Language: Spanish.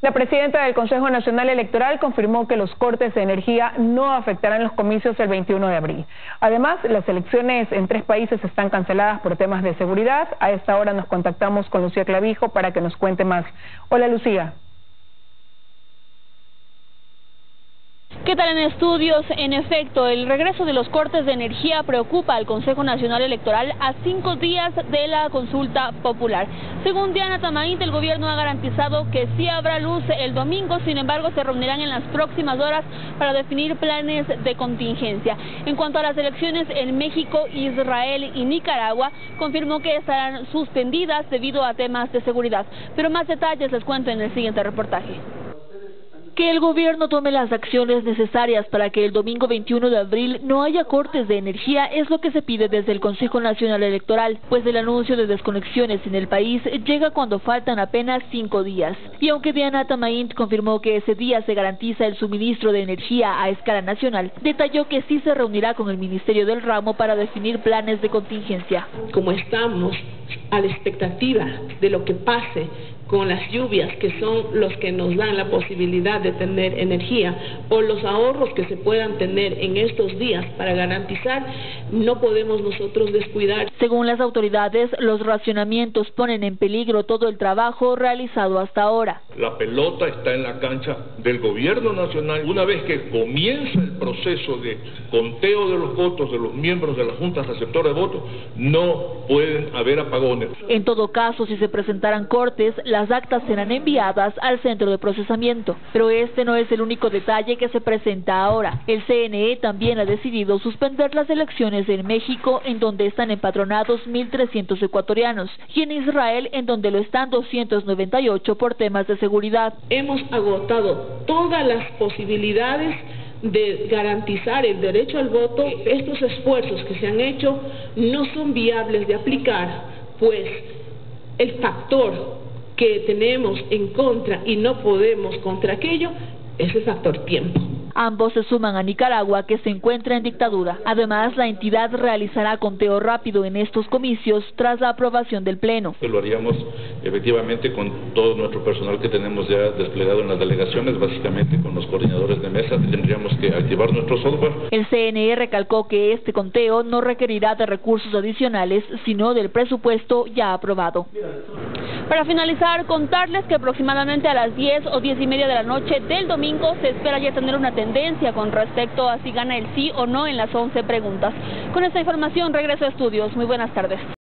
La presidenta del Consejo Nacional Electoral confirmó que los cortes de energía no afectarán los comicios el 21 de abril. Además, las elecciones en 3 países están canceladas por temas de seguridad. A esta hora nos contactamos con Lucía Clavijo para que nos cuente más. Hola, Lucía. ¿Qué tal en estudios? En efecto, el regreso de los cortes de energía preocupa al Consejo Nacional Electoral a 5 días de la consulta popular. Según Diana Tamaint, el gobierno ha garantizado que sí habrá luz el domingo, sin embargo se reunirán en las próximas horas para definir planes de contingencia. En cuanto a las elecciones en México, Israel y Nicaragua, confirmó que estarán suspendidas debido a temas de seguridad. Pero más detalles les cuento en el siguiente reportaje. Que el gobierno tome las acciones necesarias para que el domingo 21 de abril no haya cortes de energía es lo que se pide desde el Consejo Nacional Electoral, pues el anuncio de desconexiones en el país llega cuando faltan apenas 5 días. Y aunque Diana Tamaint confirmó que ese día se garantiza el suministro de energía a escala nacional, detalló que sí se reunirá con el Ministerio del Ramo para definir planes de contingencia. Como estamos a la expectativa de lo que pase con las lluvias, que son los que nos dan la posibilidad de tener energía, o los ahorros que se puedan tener en estos días para garantizar, no podemos nosotros descuidar. Según las autoridades, los racionamientos ponen en peligro todo el trabajo realizado hasta ahora. La pelota está en la cancha del gobierno nacional. Una vez que comienza el proceso de conteo de los votos de los miembros de las juntas receptoras de votos, no pueden haber apagones. En todo caso, si se presentaran cortes, las actas serán enviadas al centro de procesamiento. Pero este no es el único detalle que se presenta ahora. El CNE también ha decidido suspender las elecciones en México, en donde están empadronados 1.300 ecuatorianos, y en Israel, en donde lo están 298 por temas de seguridad. Hemos agotado todas las posibilidades de garantizar el derecho al voto. Estos esfuerzos que se han hecho no son viables de aplicar, pues el factor que tenemos en contra y no podemos contra aquello es el factor tiempo. Ambos se suman a Nicaragua, que se encuentra en dictadura. Además, la entidad realizará conteo rápido en estos comicios tras la aprobación del Pleno. Lo haríamos efectivamente con todo nuestro personal que tenemos ya desplegado en las delegaciones, básicamente con los coordinadores de mesa. Tendríamos que activar nuestro software. El CNE recalcó que este conteo no requerirá de recursos adicionales, sino del presupuesto ya aprobado. Para finalizar, contarles que aproximadamente a las 10 o 10:30 de la noche del domingo se espera ya tener una tendencia con respecto a si gana el sí o no en las 11 preguntas. Con esta información regreso a estudios. Muy buenas tardes.